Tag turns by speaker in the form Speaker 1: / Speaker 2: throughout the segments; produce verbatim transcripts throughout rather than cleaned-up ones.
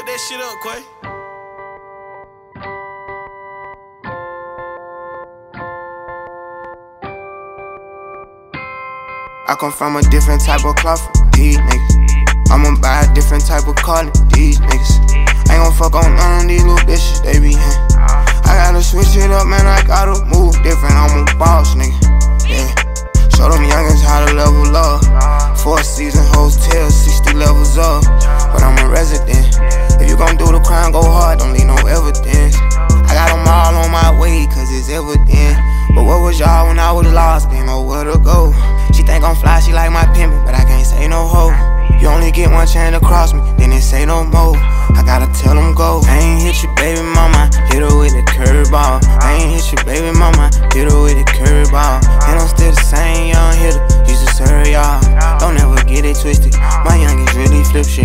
Speaker 1: that shit up, Quay.
Speaker 2: I come from a different type of cloth from these niggas. I'ma buy a different type of car than these niggas. Ain't gon' fuck on none of these little bitches, they be in. I gotta switch it up, man, I gotta move different. I'm a boss, nigga, yeah. Show them youngins how to level up. Four season hotel, sixty levels up. But I'm a resident. If you gon' do the crime, go hard, don't leave no evidence. I got them all on my way, cause it's evident. But what was y'all when I was lost, didn't know where to go? She think I'm fly, she like my pimpin', but I can't say no hoe. You only get one chance to cross me, then they say no more. I gotta tell them go. I ain't hit your baby mama, hit her with the curveball. I ain't hit your baby mama, hit her with the curveball. And I'm still the same young hitter, used to serve y'all. Don't ever get it twisted, my youngins really flip shit.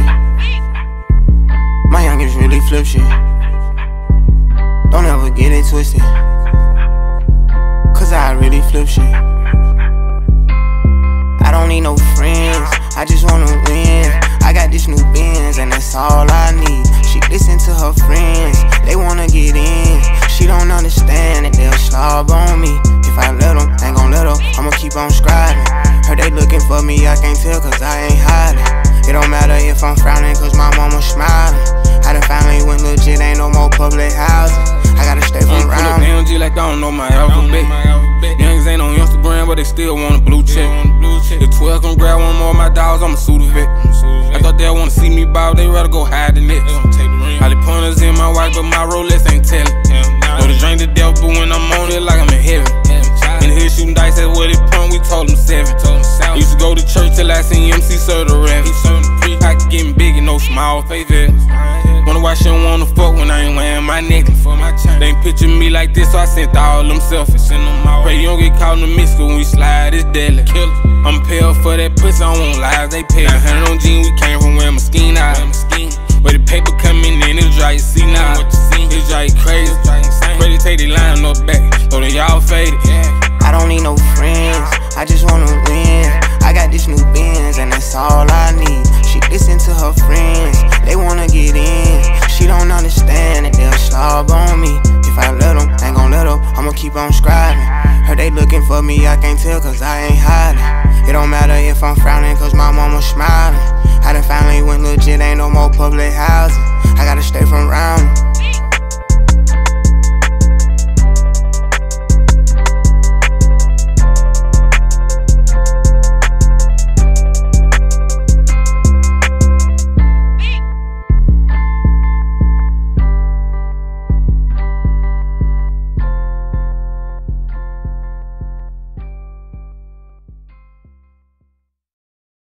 Speaker 2: My youngins really flip shit. Don't ever get it twisted, cause I really flip shit. I don't need no friends, I just wanna win. I got this new Benz and that's all I need. She listen to her friends, they wanna get in. She don't understand that they'll slob on me. If I let them, ain't gon' let her, I'ma keep on scribing. Heard they looking for me, I can't tell cause I ain't hiding. It don't matter if I'm frowning cause my mama smiling. I done finally went legit, ain't no more public housing. I gotta stay from around.
Speaker 3: Pull up G like I don't know my alphabet. Youngins ain't on Instagram, but they still want a blue check. If twelve come grab one more of my dogs, I'ma sue the vet. I thought they wanna see me bow, they rather go hide the net. Holly pointers in my watch, but my Rolex ain't telling. Know the drink to death, but when I'm on it, like I'm in heaven. In the hood shooting dice, that's what it pumped, we told them seven. Used to go to church till I seen M C serve the rap. Pocket getting big and no small face. Wonder why she don't wanna fuck when I ain't wearing my necklace. They ain't picture me like this, so I sent all them selfies. Pray you don't get caught in the mix, cause when we slide, it's deadly. I'm pale for that pussy, I won't lie, they pay. nine hundred on jeans, we came from where my skin out. But the paper coming in, it's dry, you see now. It's dry, crazy. Ready to take the line up back, so they all faded.
Speaker 2: I don't need no friends, I just wanna win. I got this new Benz and that's all I need. She listen to her friends, they wanna get in. She don't understand that they'll slob on me. If I let them, ain't gon' let her, I'ma keep on scribing. Heard they looking for me, I can't tell cause I ain't hiding. It don't matter if I'm frowning cause my mama smiling. I done finally went legit, ain't no more public housing.